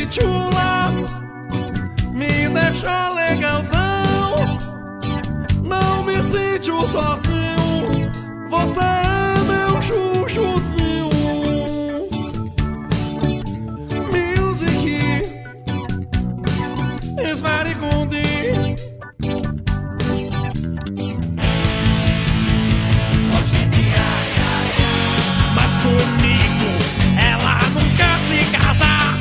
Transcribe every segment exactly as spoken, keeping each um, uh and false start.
chula, me deixa legalzão. Não me sinto sozinho, você é meu chuchuzinho. Music is very good. Mas comigo ela não quer se casar.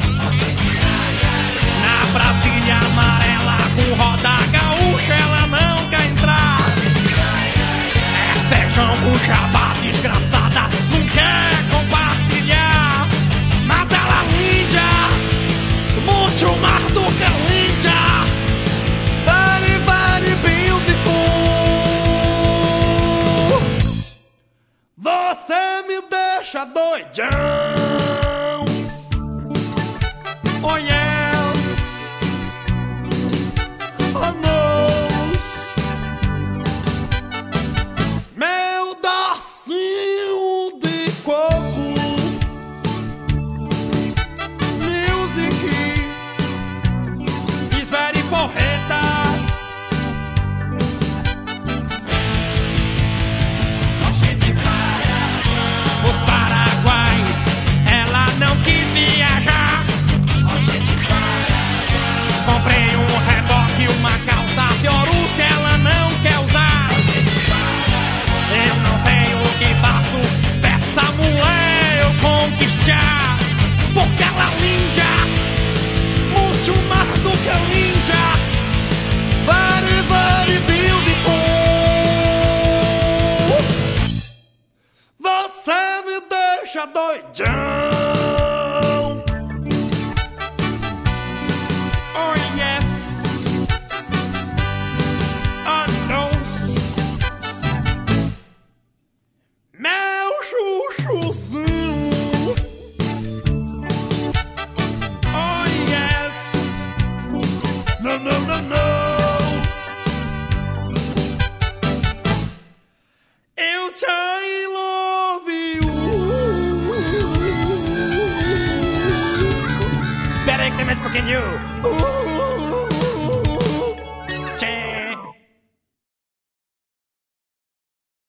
Na Brasília amarela com roda gaúcha ela não quer entrar. É feijão com jabá desgraçada, não quer compartilhar. Mas ela linda, muito mais do que linda. Very, very beautiful. Você me deixa doidão. Oh yes, oh no. Meu docinho de coco. Music is very porreta. Os Paraguai, ela não quis viajar. Comprei um reboque, uma calça Fiorucci, ela não quer usar. Eu não sei o que faço dessa mulher eu conquistar. Porque ela é linda, muito mais do que linda. Very, very beautiful. Você me deixa doidão. Oh yes, oh no. Meu chuchuzinho. Oh yes, no, no, no, no. Eu te love you. Peraí que tem mais um pouquinho. Uh.